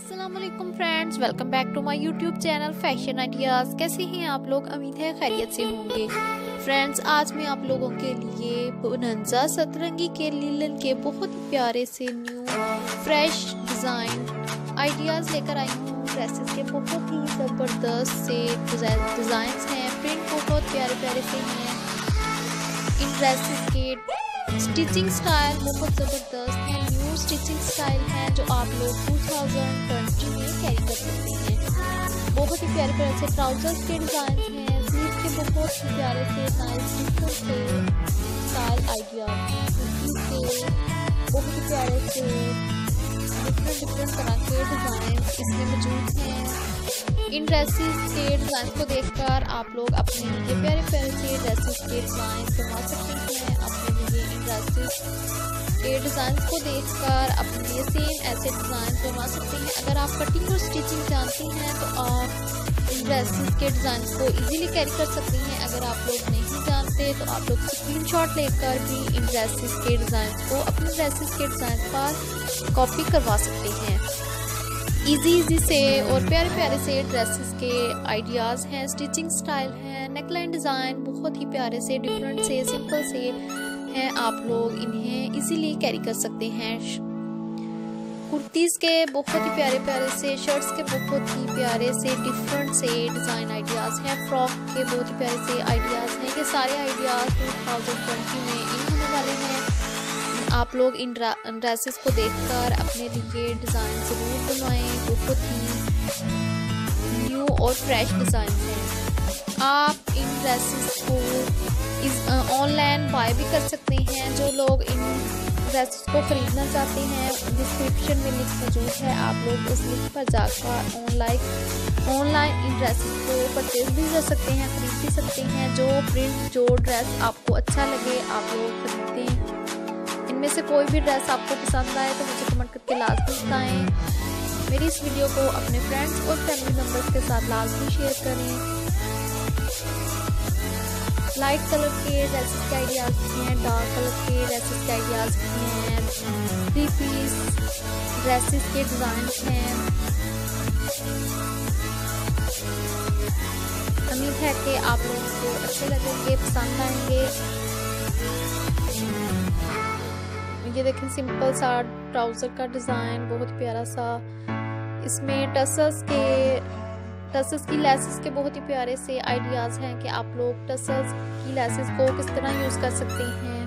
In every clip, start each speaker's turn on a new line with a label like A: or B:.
A: अस्सलामुअलैकुम friends, welcome back to my YouTube channel fashion ideas. कैसे हैं आप लोग? उम्मीद है खैरियत से होंगे। फ्रेंड्स, आज मैं आप लोगों के लिए बोनांजा सतरंगी के लिलन के बहुत ही प्यारे से न्यू फ्रेश डिज़ाइन आइडियाज़ लेकर आई हूँ। ड्रेसेस के बहुत ही ज़बरदस्त से डिज़ाइंस हैं, प्रिंट बहुत प्यारे प्यारे से हैं। इन ड्रेसेस के स्टिचिंग स्टाइल बहुत ज़बरदस्त है, न्यू स्टिचिंग स्टाइल है जो आप लोग 2020 में कैरी कर सकते हैं। बहुत ही प्यारे प्यारे से ट्राउजर्स के डिज़ाइन हैं, स्लीव के बहुत ही प्यारे से नाइस डिफरेंट से स्टाइल आइडियाज हैं। के बहुत ही प्यारे से डिफरेंट तरह के डिज़ाइन इसमें मौजूद हैं। इन ड्रेसेस के डिज़ाइन को देखकर आप लोग अपने लिए प्यारे प्यारे से ड्रेसेस के डिज़ाइन बनवा सकते हैं। अपने लिए इन ड्रेसेस के डिज़ाइन को देखकर अपने लिए सेम ऐसे डिज़ाइन बनवा सकते हैं। अगर आप कटिंग और स्टिचिंग जानती हैं तो आप इन ड्रेसेस के डिज़ाइन को इजीली कैरी कर सकती हैं। अगर आप लोग नहीं जानते तो आप लोग स्क्रीनशॉट लेकर भी इन ड्रेसेस के डिज़ाइन को अपने ड्रेसेस के डिज़ाइन पर कॉपी करवा सकते हैं। इजी से और प्यारे प्यारे से ड्रेसेस के आइडियाज़ हैं, स्टिचिंग स्टाइल है, नेकलाइन डिज़ाइन बहुत ही प्यारे से डिफरेंट से सिंपल से हैं। आप लोग इन्हें इजीली कैरी कर सकते हैं। कुर्तीज़ के बहुत ही प्यारे प्यारे से, शर्ट्स के बहुत ही प्यारे से डिफरेंट से डिज़ाइन आइडियाज़ हैं, फ्रॉक के बहुत ही प्यारे से आइडियाज़ हैं। ये सारे आइडियाज़ 2020 में इन होने वाले हैं। आप लोग इन ड्रेसेस को देखकर अपने लिए डिज़ाइन ज़रूर बनवाएं। बहुत ही न्यू और फ्रेश डिज़ाइन हैं। आप इन ड्रेसेस को ऑनलाइन बाय भी कर सकते हैं। जो लोग इन ड्रेसेस को ख़रीदना चाहते हैं, डिस्क्रिप्शन में लिंक मौजूद है, आप लोग उस लिंक पर जाकर ऑनलाइन इन ड्रेसेस को परचेज भी कर सकते हैं, खरीद भी सकते हैं। जो प्रिंट जो ड्रेस आपको अच्छा लगे आप लोग खरीदें। इनमें से कोई भी ड्रेस आपको पसंद आए तो मुझे कमेंट करके लाजमी बताएं। मेरी इस वीडियो को अपने फ्रेंड्स और फैमिली मेम्बर्स के साथ लाजमी शेयर करें। लाइट कलर के ड्रेसेस के आइडियाज़ भी हैं, डार्क कलर के ड्रेसेस के आइडियाज़ भी हैं, 3 पीस ड्रेसेस के डिज़ाइन हैं। उम्मीद है कि आप लोगों को अच्छे लगेंगे, पसंद आएंगे। ये देखें, सिंपल सा ट्राउज़र का डिज़ाइन बहुत प्यारा सा। इसमें टसल्स की लेसेस के बहुत ही प्यारे से आइडियाज़ हैं कि आप लोग टसल्स की लेसेस को किस तरह यूज़ कर सकते हैं।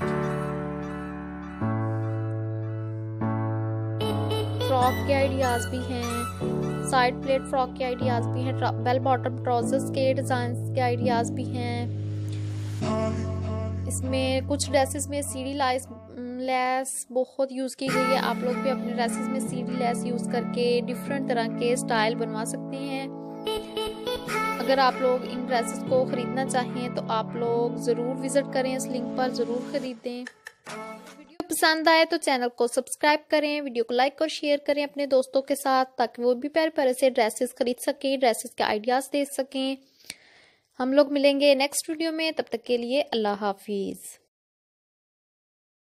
A: फ्रॉक के आइडियाज़ भी हैं, साइड प्लेट फ्रॉक के आइडियाज़ भी हैं, बेल बॉटम ट्राउजर्स के डिज़ाइन के आइडियाज़ भी हैं। इसमें कुछ ड्रेसेस में सीढ़ी लेस बहुत यूज़ की गई है। आप लोग भी अपने ड्रेसेस में सीढ़ी लेस यूज़ करके डिफरेंट तरह के स्टाइल बनवा सकते हैं। अगर आप लोग इन ड्रेसेस को ख़रीदना चाहें तो आप लोग ज़रूर विज़िट करें, इस लिंक पर ज़रूर ख़रीदें। वीडियो पसंद आए तो चैनल को सब्सक्राइब करें, वीडियो को लाइक और शेयर करें अपने दोस्तों के साथ, ताकि वो भी प्यारे प्यारे से ड्रेसेस खरीद सकें, ड्रेसेस के आइडियाज़ दे सकें। हम लोग मिलेंगे नेक्स्ट वीडियो में, तब तक के लिए अल्लाह हाफिज़।